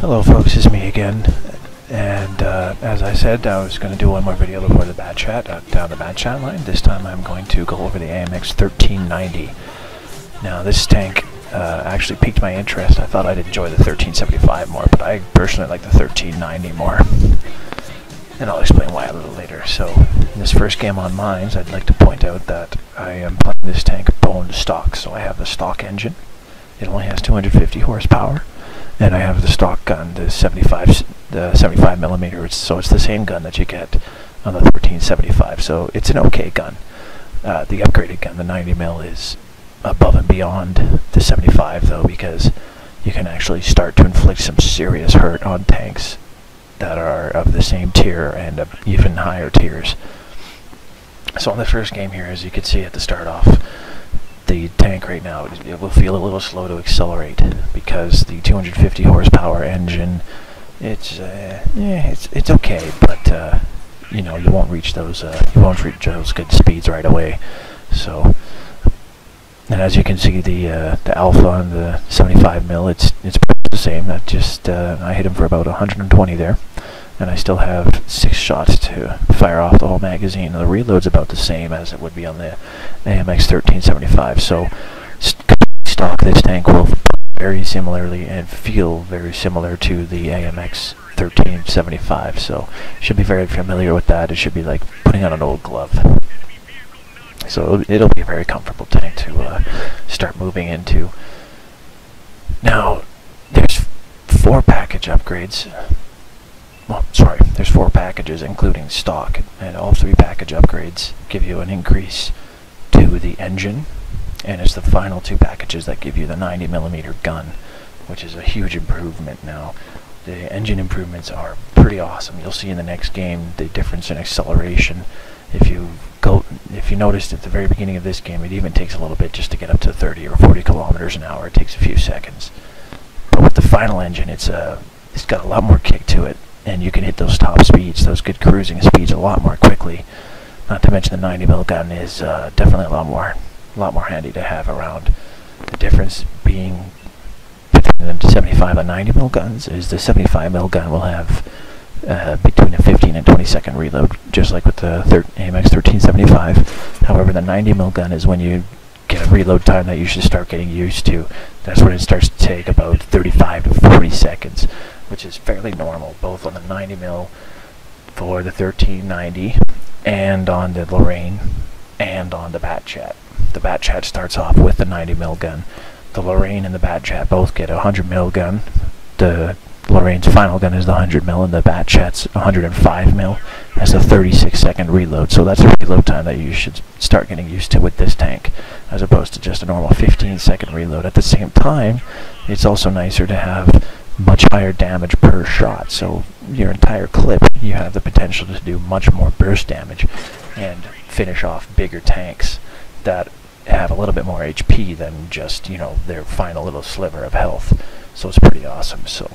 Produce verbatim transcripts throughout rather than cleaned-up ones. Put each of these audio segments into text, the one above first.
Hello folks, it's me again, and uh, as I said, I was going to do one more video before the BatChat, uh, down the BatChat line. This time I'm going to go over the A M X thirteen ninety. Now this tank uh, actually piqued my interest. I thought I'd enjoy the thirteen seventy-five more, but I personally like the thirteen ninety more. And I'll explain why a little later. So, in this first game on Mines, I'd like to point out that I am playing this tank bone stock. So I have the stock engine. It only has two hundred fifty horsepower. And I have the stock gun, the seventy-five, the seventy-five millimeter. So it's the same gun that you get on the thirteen seventy-five. So it's an okay gun. Uh, the upgraded gun, the ninety mil, is above and beyond the seventy-five, though, because you can actually start to inflict some serious hurt on tanks that are of the same tier and uh, even higher tiers. So on the first game here, as you can see at the start off, the tank right now, it will feel a little slow to accelerate because the two hundred fifty horsepower engine, it's uh, yeah, it's it's okay, but uh, you know, you won't reach those uh, you won't reach those good speeds right away. So, and as you can see, the uh, the alpha on the seventy-five mil, it's it's the same. That just uh, I hit him for about one hundred twenty there, and I still have six shots to fire off the whole magazine. The reload's about the same as it would be on the A M X thirteen seventy-five. So st stock, this tank will very similarly and feel very similar to the A M X thirteen seventy-five. So should be very familiar with that. It should be like putting on an old glove. So it'll, it'll be a very comfortable tank to uh, start moving into. Now, there's four package upgrades. Well, sorry, there's four packages including stock, and all three package upgrades give you an increase to the engine, and it's the final two packages that give you the ninety millimeter gun, which is a huge improvement. Now, the engine improvements are pretty awesome. You'll see in the next game the difference in acceleration. If you go, if you noticed at the very beginning of this game, it even takes a little bit just to get up to thirty or forty kilometers an hour. It takes a few seconds. But with the final engine, it's uh, it's got a lot more kick to it, and you can hit those top speeds, those good cruising speeds, a lot more quickly. Not to mention the ninety mil gun is uh, definitely a lot more, a lot more handy to have around. The difference being between the seventy-five and ninety mil guns is the seventy-five mil gun will have uh, between a fifteen and twenty second reload, just like with the A M X thirteen seventy-five. However, the ninety mil gun is when you get a reload time that you should start getting used to. That's when it starts to take about thirty-five to forty seconds, which is fairly normal, both on the ninety mil for the thirteen ninety and on the Lorraine and on the BatChat. The BatChat starts off with the ninety mil gun. The Lorraine and the BatChat both get a one hundred mil gun. The Lorraine's final gun is the one hundred mil, and the BatChat's one hundred five mil has a thirty-six second reload. So that's a reload time that you should start getting used to with this tank, as opposed to just a normal fifteen second reload. At the same time, it's also nicer to have much higher damage per shot. So your entire clip, you have the potential to do much more burst damage and finish off bigger tanks that have a little bit more H P than just, you know, their final little sliver of health. So it's pretty awesome. So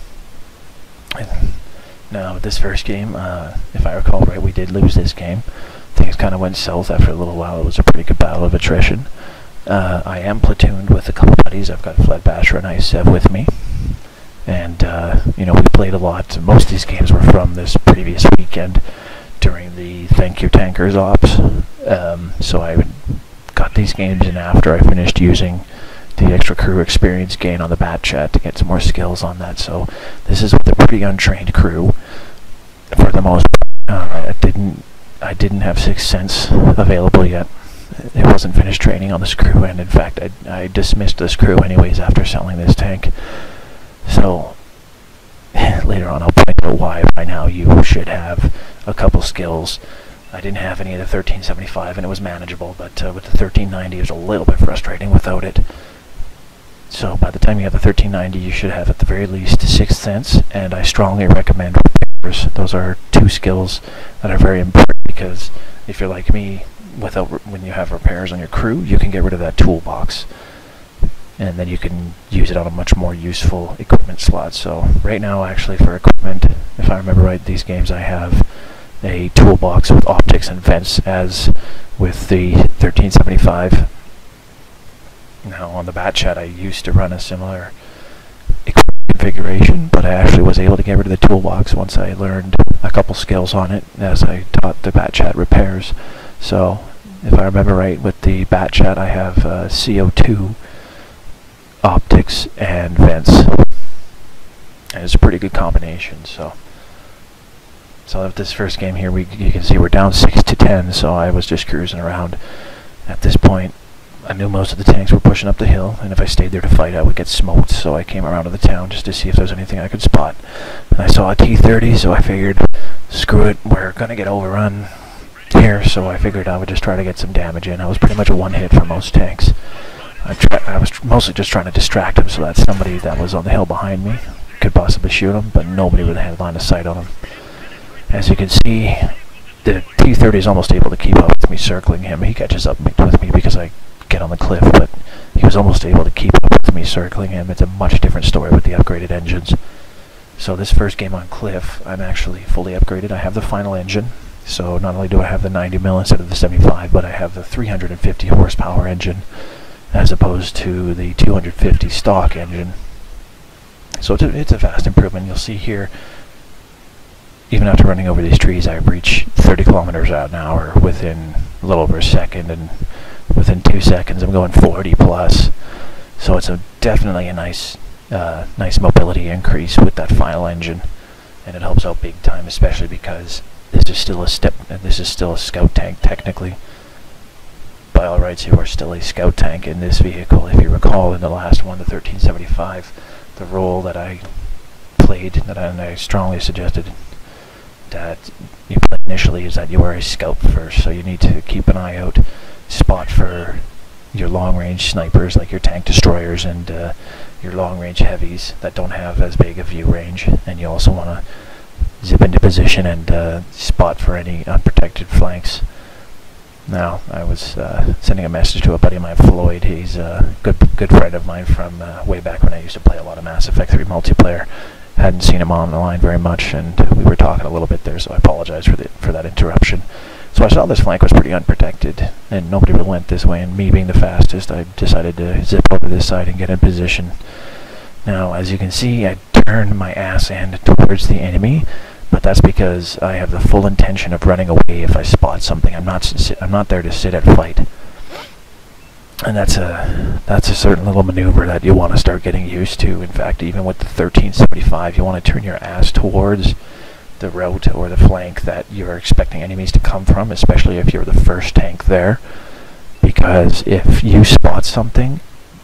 now with this first game, uh, if I recall right, we did lose this game. Things kind of went south after a little while. It was a pretty good battle of attrition. Uh, I am platooned with a couple buddies. I've got Fled Basher and Ice Sev with me. And, uh, you know, we played a lot. Most of these games were from this previous weekend during the Thank You Tankers ops. Um, so I got these games in after I finished using the extra crew experience gain on the BatChat to get some more skills on that. So this is with a pretty untrained crew for the most part. Uh, I didn't, I didn't have Sixth Sense available yet. It wasn't finished training on this crew, and in fact I, I dismissed this crew anyways after selling this tank. So later on I'll point out why by now you should have a couple skills. I didn't have any of the thirteen seventy-five and it was manageable, but uh, with the thirteen ninety it was a little bit frustrating without it. So by the time you have the thirteen ninety, you should have at the very least Sixth Sense, and I strongly recommend repairs. Those are two skills that are very important, because if you're like me, without when you have repairs on your crew, you can get rid of that toolbox, and then you can use it on a much more useful equipment slot. So right now, actually, for equipment, if I remember right, these games I have a toolbox with optics and vents, as with the thirteen seventy-five. Now on the BatChat I used to run a similar equipment configuration, but I actually was able to get rid of the toolbox once I learned a couple skills on it as I taught the BatChat repairs. So if I remember right, with the BatChat I have uh, C O two, optics, and vents. And it's a pretty good combination. So so with this first game here, we you can see we're down six to ten, so I was just cruising around. At this point, I knew most of the tanks were pushing up the hill, and if I stayed there to fight, I would get smoked, so I came around to the town just to see if there was anything I could spot. And I saw a T thirty, so I figured, screw it, we're gonna get overrun here, so I figured I would just try to get some damage in. I was pretty much a one-hit for most tanks. I, try I was tr mostly just trying to distract them so that somebody that was on the hill behind me could possibly shoot him, but nobody really had line of sight on him. As you can see, the T thirty is almost able to keep up with me circling him. He catches up with me because I get on the cliff, but he was almost able to keep up with me circling him. It's a much different story with the upgraded engines. So this first game on cliff, I'm actually fully upgraded. I have the final engine, so not only do I have the ninety mil instead of the seventy-five, but I have the three hundred fifty horsepower engine as opposed to the two hundred fifty stock engine. So it's a, it's a vast improvement. You'll see here, even after running over these trees, I reach thirty kilometers an hour within a little over a second, and within two seconds I'm going forty plus. So it's a definitely a nice uh, nice mobility increase with that final engine, and it helps out big time, especially because this is still a step this is still a scout tank technically. By all rights, you are still a scout tank in this vehicle. If you recall, in the last one, the thirteen seventy-five, the role that I played, that I, and I strongly suggested that you play initially, is that you are a scout first, so you need to keep an eye out, spot for your long-range snipers like your tank destroyers and uh, your long-range heavies that don't have as big a view range, and you also want to zip into position and uh, spot for any unprotected flanks. Now, I was uh, sending a message to a buddy of mine, Floyd. He's a good good friend of mine from uh, way back when I used to play a lot of Mass Effect three multiplayer. Hadn't seen him on the line very much, and we were talking a little bit there, so I apologize for the for that interruption. So I saw this flank was pretty unprotected, and nobody really went this way, and me being the fastest, I decided to zip over this side and get in position. Now, as you can see, I turned my ass end towards the enemy, but that's because I have the full intention of running away if I spot something. I'm not I'm not there to sit and fight. And that's a that's a certain little maneuver that you want to start getting used to. In fact, even with the thirteen seventy-five, you want to turn your ass towards the route or the flank that you're expecting enemies to come from, especially if you're the first tank there. Because if you spot something,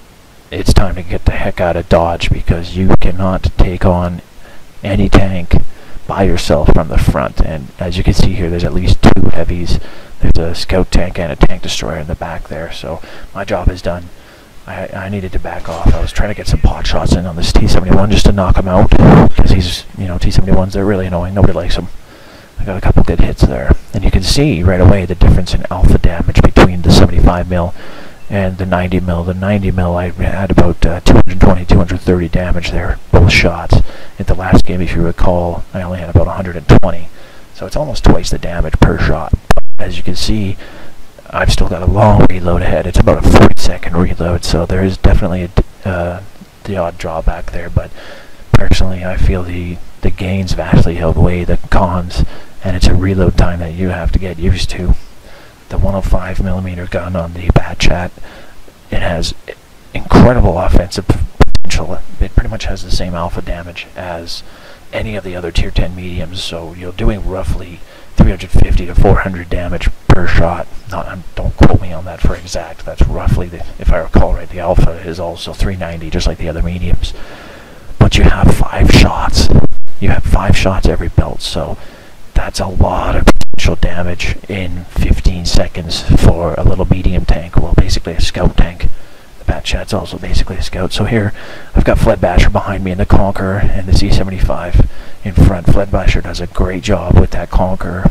it's time to get the heck out of Dodge, because you cannot take on any tank by yourself from the front. And as you can see here, there's at least two heavies. There's a scout tank and a tank destroyer in the back there, so my job is done. I, I needed to back off. I was trying to get some pot shots in on this T seventy-one just to knock him out, because he's, you know, T seventy-ones, they're really annoying. Nobody likes them. I got a couple good hits there. And you can see right away the difference in alpha damage between the seventy-five mil and the ninety mil. The ninety mil, I had about uh, two hundred twenty, two hundred thirty damage there, both shots. At the last game, if you recall, I only had about one hundred twenty. So it's almost twice the damage per shot. As you can see, I've still got a long reload ahead. It's about a forty second reload, so there is definitely a, uh, the odd drawback there, but personally I feel the, the gains vastly outweigh the cons, and it's a reload time that you have to get used to. The one oh five millimeter gun on the BatChat, it has incredible offensive potential. It pretty much has the same alpha damage as any of the other tier ten mediums, so you're doing roughly three hundred fifty to four hundred damage per shot. Not, um, don't quote me on that for exact. That's roughly, the, if I recall right, the alpha is also three ninety, just like the other mediums. But you have five shots. You have five shots every belt, so that's a lot of potential damage in fifteen seconds for a little medium tank. Well, basically a scout tank. The BatChat's also basically a scout. So here, I've got Fledbasher behind me in the Conqueror and the C seventy-five in front. Fledbasher does a great job with that Conqueror,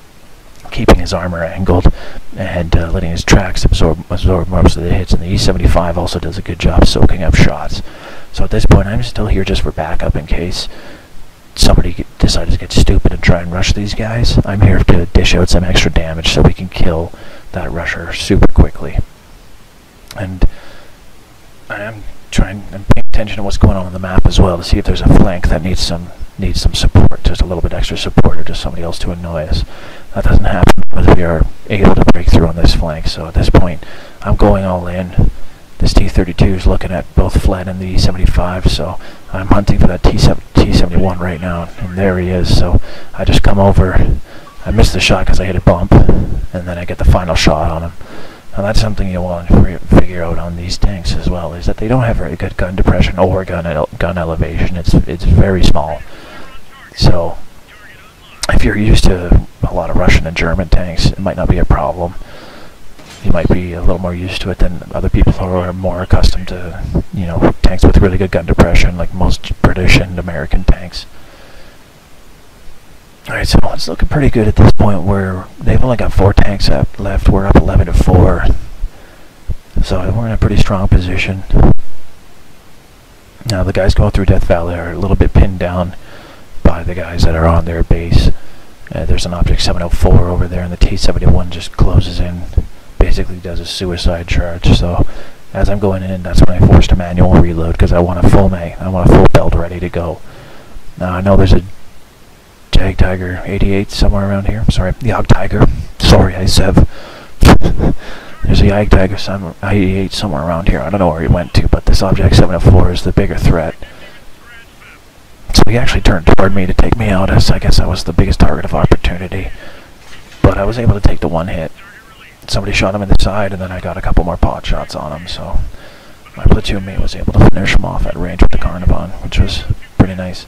keeping his armor angled and uh, letting his tracks absorb, absorb most of the hits, and the E seventy-five also does a good job soaking up shots. So at this point, I'm still here just for backup in case somebody get, decides to get stupid and try and rush these guys. I'm here to dish out some extra damage so we can kill that rusher super quickly. And I am trying and paying attention to what's going on on the map as well to see if there's a flank that needs some needs some support, just a little bit extra support, or just somebody else to annoy us. That doesn't happen because we are able to break through on this flank. So at this point, I'm going all in. This T thirty-two is looking at both Fled and the E seventy-five, so I'm hunting for that T seventy-one right now, and there he is. So I just come over. I missed the shot because I hit a bump, and then I get the final shot on him. Now that's something you want to figure out on these tanks as well, is that they don't have very good gun depression or gun ele gun elevation. It's it's very small. So if you're used to a lot of Russian and German tanks, it might not be a problem. You might be a little more used to it than other people who are more accustomed to, you know, tanks with really good gun depression, like most British and American tanks. Alright, so it's looking pretty good at this point where they've only got four tanks up left. We're up eleven to four. So we're in a pretty strong position. Now the guys going through Death Valley are a little bit pinned down by the guys that are on their base. Uh, there's an Object seven oh four over there, and the T seventy-one just closes in, basically does a suicide charge. So as I'm going in, that's when I forced a manual reload because I want a full mag, I want a full belt ready to go. Now I know there's a Jag Tiger eighty-eight somewhere around here. Sorry, Jag Tiger. Sorry, I said. There's a Jag Tiger eighty-eight somewhere around here. I don't know where he went to, but this Object seven oh four is the bigger threat. So he actually turned toward me to take me out, as I guess I was the biggest target of opportunity. But I was able to take the one hit. Somebody shot him in the side, and then I got a couple more pot shots on him, so my platoon mate was able to finish him off at range with the Carnivon, which was pretty nice.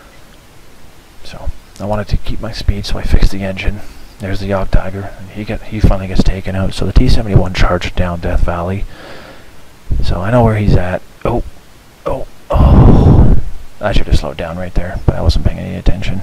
So I wanted to keep my speed, so I fixed the engine. There's the Jag Tiger, and he get he finally gets taken out. So the T seventy-one charged down Death Valley. So I know where he's at. Oh, oh, oh! I should have slowed down right there, but I wasn't paying any attention.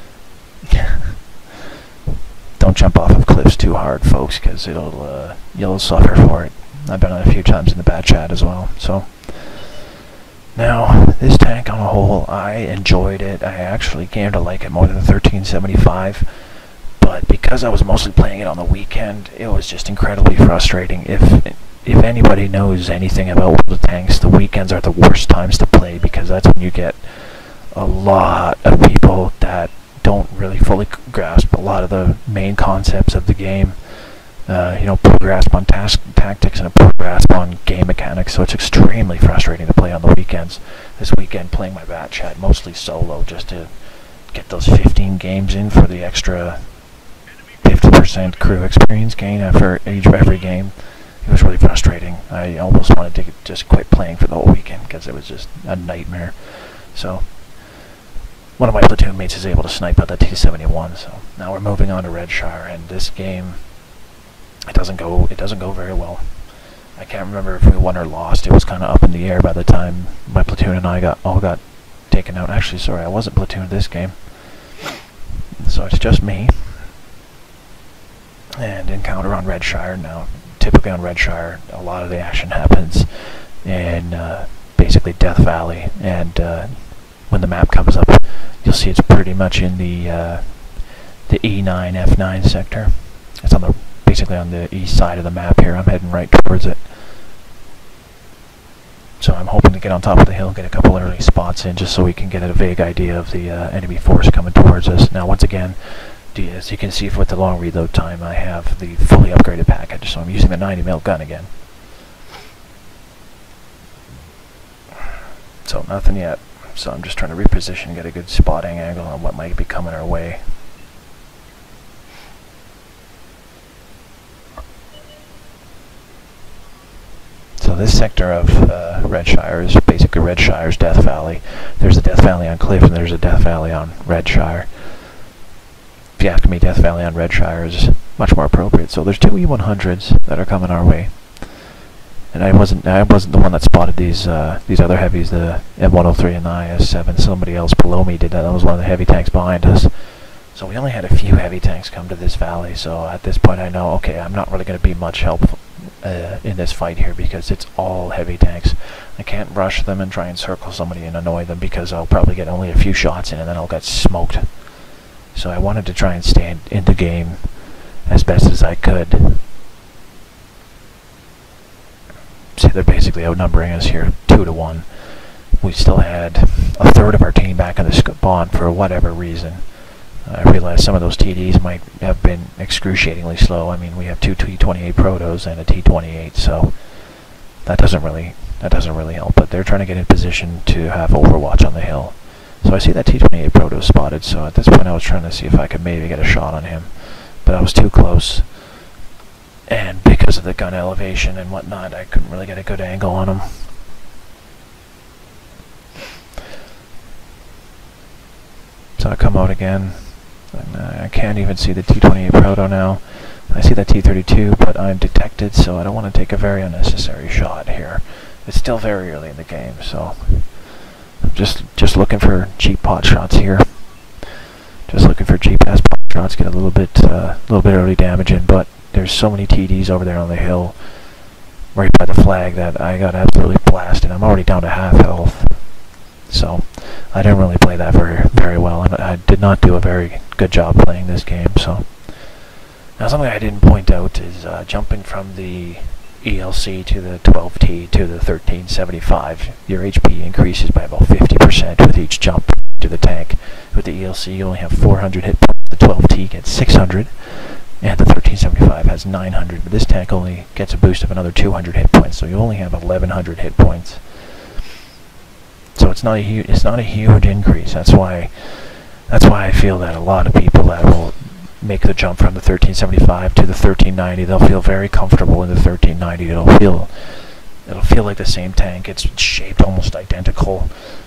Don't jump off of cliffs too hard, folks, because it'll uh, you'll suffer for it. I've been on it a few times in the BatChat as well. So now this tank on a whole, I enjoyed it. I actually came to like it more than the thirteen seventy-five. But because I was mostly playing it on the weekend, it was just incredibly frustrating. If if anybody knows anything about World of Tanks, the weekends are the worst times to play because that's when you get a lot of people that don't really fully grasp a lot of the main concepts of the game. Uh, you know, poor grasp on task tactics and a poor grasp on game mechanics, so it's extremely frustrating to play on the weekends. This weekend playing my BatChat mostly solo just to get those fifteen games in for the extra fifty percent crew experience gain after each every game. It was really frustrating. I almost wanted to just quit playing for the whole weekend because it was just a nightmare. So one of my platoon mates is able to snipe out that T seventy-one. So now we're moving on to Redshire, and this game, it doesn't go it doesn't go very well. I can't remember if we won or lost. It was kind of up in the air by the time my platoon and I got all got taken out. Actually, sorry, I wasn't platooned this game, so it's just me. And encounter on Redshire. Now, typically on Redshire, a lot of the action happens in uh, basically Death Valley, and uh, when the map comes up, you'll see it's pretty much in the uh, the E nine F nine sector. It's on the basically on the east side of the map here. I'm heading right towards it, so I'm hoping to get on top of the hill, get a couple early spots in, just so we can get a vague idea of the uh, enemy force coming towards us. Now, once again, as you can see, with the long reload time, I have the fully upgraded package, so I'm using the ninety mil gun again. So nothing yet. So I'm just trying to reposition, get a good spotting angle on what might be coming our way. So this sector of uh, Redshire is basically Redshire's Death Valley. There's a Death Valley on Cliff, and there's a Death Valley on Redshire. If you ask me, Death Valley on Redshire is much more appropriate. So there's two E one hundreds that are coming our way, and I wasn't I wasn't the one that spotted these uh, these other heavies, the M one oh three and the I S seven. Somebody else below me did that. That was one of the heavy tanks behind us. So we only had a few heavy tanks come to this valley. So at this point, I know, okay, I'm not really going to be much help uh, in this fight here because it's all heavy tanks. I can't rush them and try and circle somebody and annoy them because I'll probably get only a few shots in and then I'll get smoked. So I wanted to try and stay in the game as best as I could. See, they're basically outnumbering us here two to one. We still had a third of our team back in the spawn for whatever reason. I realized some of those T Ds might have been excruciatingly slow. I mean, we have two T twenty-eight Protos and a T twenty-eight, so that doesn't really that doesn't really help. But they're trying to get in position to have Overwatch on the hill. So I see that T twenty-eight Proto spotted. So at this point, I was trying to see if I could maybe get a shot on him, but I was too close. And because of the gun elevation and whatnot, I couldn't really get a good angle on him. So I come out again, and uh, I can't even see the T twenty-eight Proto now. I see that T thirty-two, but I'm detected, so I don't want to take a very unnecessary shot here. It's still very early in the game, so I'm just just looking for cheap pot shots here. Just looking for cheap ass pot shots, get a little bit, uh, little bit early damage in, but there's so many T Ds over there on the hill, right by the flag, that I got absolutely blasted. I'm already down to half health. So I didn't really play that very very well, and I did not do a very good job playing this game. So now something I didn't point out is uh, jumping from the E L C to the twelve T to the thirteen seventy-five. Your H P increases by about fifty percent with each jump to the tank. With the E L C, you only have four hundred hit points. The twelve T gets six hundred, and the thirteen seventy-five has nine hundred. But this tank only gets a boost of another two hundred hit points, so you only have eleven hundred hit points. So it's not a hu it's not a huge increase. That's why that's why I feel that a lot of people that will make the jump from the thirteen seventy-five to the thirteen ninety, they'll feel very comfortable in the thirteen ninety. It'll feel it'll feel like the same tank. It's shaped almost identical,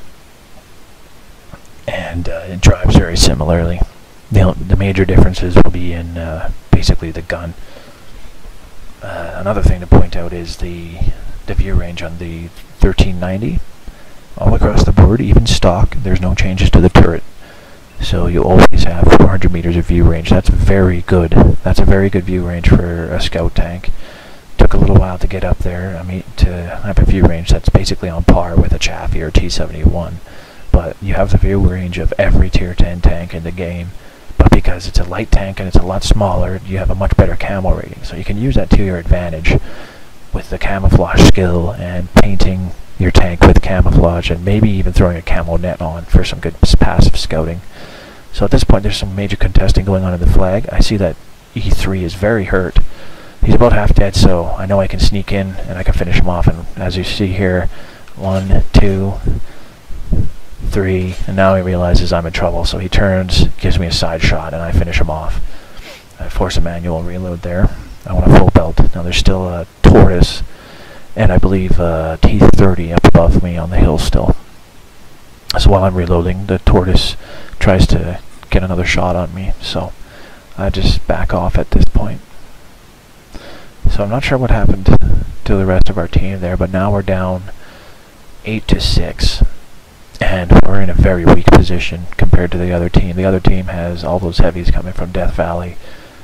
and uh, it drives very similarly. The the major differences will be in uh, basically the gun. Uh, another thing to point out is the the view range on the thirteen ninety. All across the board, even stock, there's no changes to the turret. So you always have four hundred meters of view range. That's very good. That's a very good view range for a scout tank. Took a little while to get up there. I mean, to have a view range that's basically on par with a Chaffee or T seventy-one. But you have the view range of every tier ten tank in the game. But because it's a light tank and it's a lot smaller, you have a much better camo rating. So you can use that to your advantage with the camouflage skill and painting your tank with camouflage, and maybe even throwing a camo net on for some good passive scouting. So at this point, there's some major contesting going on in the flag. I see that E three is very hurt. He's about half dead, so I know I can sneak in and I can finish him off. And as you see here, one, two, three, and now he realizes I'm in trouble, so he turns, gives me a side shot, and I finish him off. I force a manual reload there. I want a full belt. Now there's still a Tortoise, and I believe uh, T thirty up above me on the hill still. So while I'm reloading, the Tortoise tries to get another shot on me, so I just back off at this point. So I'm not sure what happened to the rest of our team there, but now we're down eight to six, and we're in a very weak position compared to the other team. The other team has all those heavies coming from Death Valley,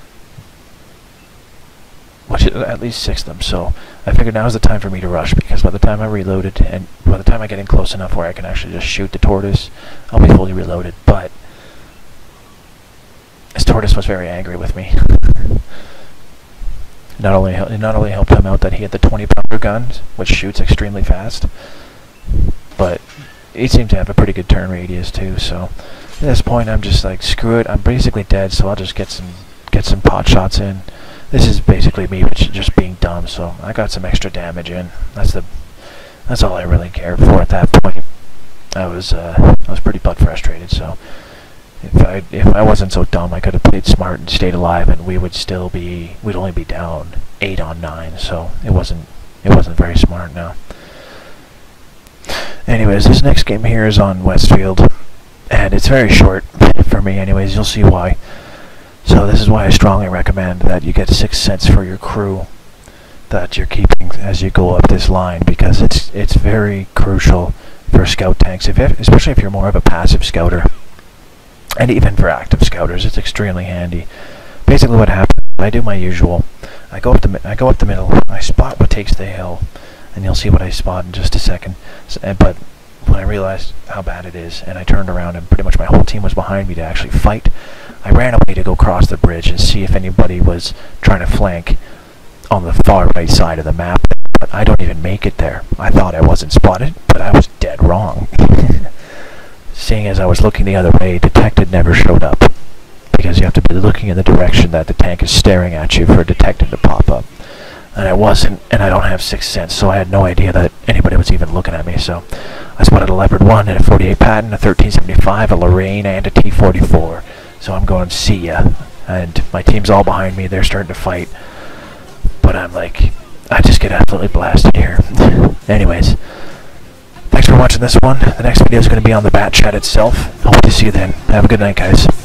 which is at least six of them. So I figured now's the time for me to rush, because by the time I reloaded, and by the time I get in close enough where I can actually just shoot the Tortoise, I'll be fully reloaded. But this Tortoise was very angry with me. Not only it not only helped him out that he had the twenty pounder gun, which shoots extremely fast, but he seemed to have a pretty good turn radius too. So at this point, I'm just like, screw it. I'm basically dead, so I'll just get some get some pot shots in. This is basically me just being dumb, so I got some extra damage in. That's the that's all I really cared for at that point. I was uh, I was pretty butt frustrated. So if I if I wasn't so dumb, I could have played smart and stayed alive, and we would still be we'd only be down eight on nine. So it wasn't it wasn't very smart now. Anyways, this next game here is on Westfield, and it's very short for me. Anyways, you'll see why. So this is why I strongly recommend that you get six cents for your crew that you're keeping as you go up this line, because it's it's very crucial for scout tanks, if it, especially if you're more of a passive scouter, and even for active scouters, it's extremely handy. Basically, what happens, I do my usual. I go up the I go up the middle. I spot what takes the hill, and you'll see what I spot in just a second. So, uh, but when I realized how bad it is, and I turned around, and pretty much my whole team was behind me to actually fight, I ran away to go cross the bridge and see if anybody was trying to flank on the far right side of the map. but I don't even make it there. I thought I wasn't spotted, but I was dead wrong. Seeing as I was looking the other way, detected never showed up, because you have to be looking in the direction that the tank is staring at you for a detective to pop up. And I wasn't, and I don't have sixth sense, so I had no idea that anybody was even looking at me. So I spotted a Leopard one and a forty-eight Patton, a thirteen seventy-five, a Lorraine, and a T forty-four. So I'm going, see ya. And my team's all behind me. They're starting to fight. But I'm like, I just get absolutely blasted here. Anyways, thanks for watching this one. The next video is going to be on the BatChat itself. Hope to see you then. Have a good night, guys.